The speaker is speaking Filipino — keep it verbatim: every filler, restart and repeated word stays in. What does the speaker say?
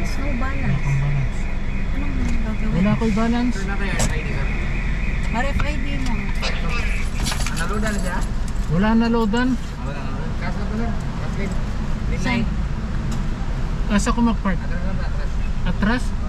balance, no balance. Wala balance. Anong gagawin? Wala ko'y balance. Ito na kayo, R F I D ka. R F I D mo. Naloadan na siya? Wala na loadan. Wala na. Kaso na lang. Kaso Saan? Asa ko mag-park? Atras na, atras. Atras?